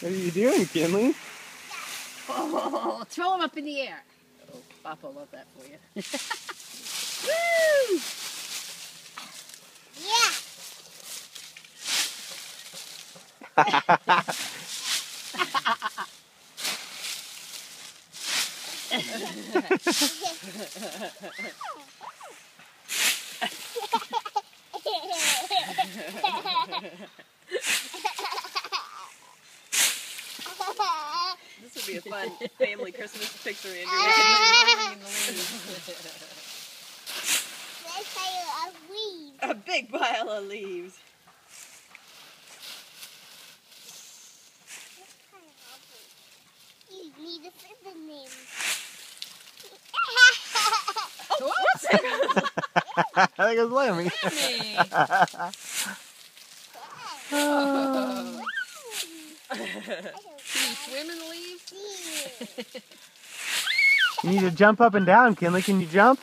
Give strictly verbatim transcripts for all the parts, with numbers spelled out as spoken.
What are you doing, Kinley? Oh, throw him up in the air. Oh, Papa will love that for you. Woo! This would be a fun family Christmas picture, Andrew. A big pile of leaves. You need a pseudonym. Oh, I think it was Lemmy. oh. Can you swim in the leaves? You need to jump up and down, Kinley. Can you jump?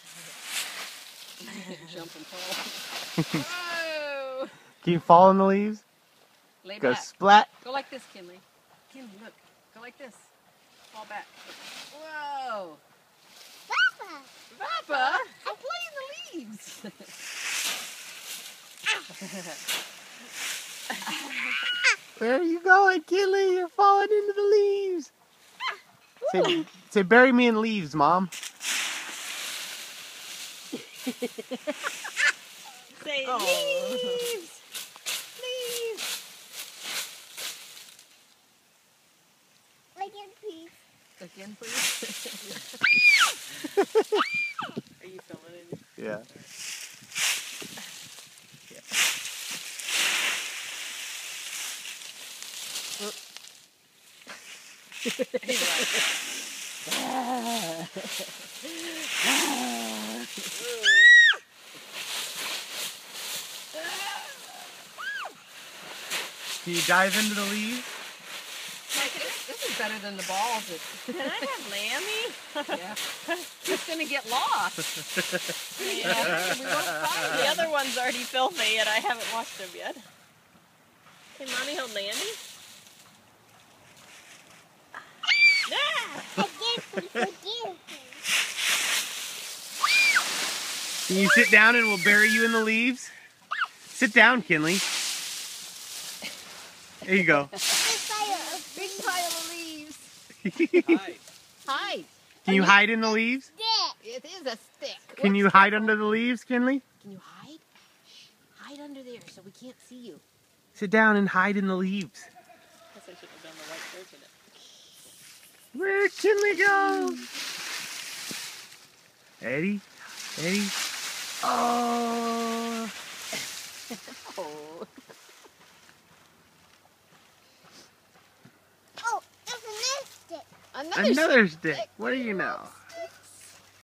Jump and fall. Whoa! Can you fall in the leaves? Lay Go back. splat. Go like this, Kinley. Kinley, look. Go like this. Fall back. Whoa! Papa! Papa! Go play in the leaves! Where are you going, Kinley? You're falling into the leaves. Say, say, bury me in leaves, Mom. Say Oh. leaves! Leaves! Again, please. Again, please. Are you filming it? Yeah. He's like, Can you dive into the leaves? This is better than the balls. can I have Lammy? Yeah. He's gonna get lost. Yeah. We won't find The him. other one's already filthy and I haven't washed them yet. Can Mommy hold Lammy? Ah! Again, please. Again, please. Can you sit down and we'll bury you in the leaves? Sit down, Kinley. There you go. This fire. Big pile of leaves. Hi. Hide. Can you hide in the leaves? Stick. It is a stick. Can you hide under the leaves, Kinley? Can you hide? Shh. Hide under there so we can't see you. Sit down and hide in the leaves. Guess I should have done the white shirt in it. Where'd Kinley go? Eddie? Eddie? Oh! Oh. Oh, there's another stick. Another, Another stick. stick. What do you know?